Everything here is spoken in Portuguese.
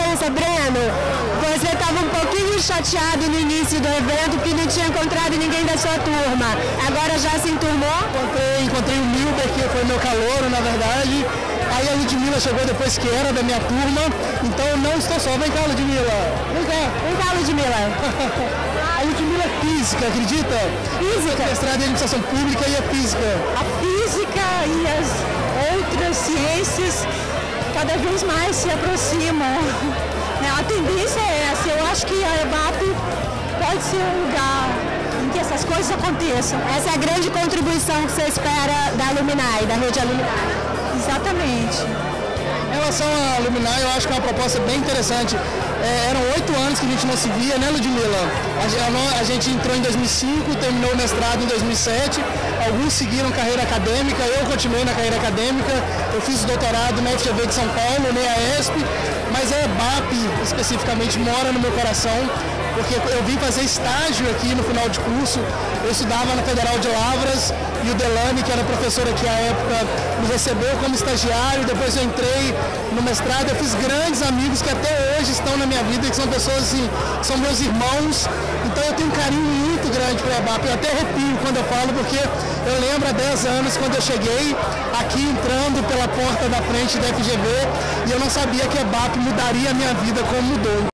diferença, Breno? Você estava um pouquinho chateado no início do evento que não tinha encontrado ninguém da sua turma. Agora já se enturmou? Encontrei o Milber, que foi meu calouro, na verdade. Aí a Ludmilla chegou depois, que era da minha turma. Então eu não estou só. Vem cá, Ludmilla. Vem cá, Ludmilla. A Ludmilla é física, acredita? Física? Mestrado em administração pública e é física. A física e as outras ciências cada vez mais se aproximam. A tendência é essa. Eu acho que a EBAP pode ser um lugar em que essas coisas aconteçam. Essa é a grande contribuição que você espera da Luminai, da rede Luminai. Exatamente. Em relação à Luminai, eu acho que é uma proposta bem interessante. Eram 8 anos que a gente não se via, né, Ludmilla? A gente entrou em 2005, terminou o mestrado em 2007. Alguns seguiram carreira acadêmica, eu continuei na carreira acadêmica. Eu fiz doutorado na FGV de São Paulo, né, a ESP. Mas a EBAP, especificamente, mora no meu coração, porque eu vim fazer estágio aqui no final de curso. Eu estudava na Federal de Lavras e o Delane, que era professor aqui à época, me recebeu como estagiário. Depois eu entrei no mestrado, eu fiz grandes amigos que até hoje estão na minha vida, que são pessoas assim, que são meus irmãos. Então eu tenho um carinho muito grande para a EBAP. Eu até arrepio quando eu falo, porque eu lembro há 10 anos quando eu cheguei aqui entrando pela porta da frente da FGV e eu não sabia que a EBAP mudaria a minha vida como mudou.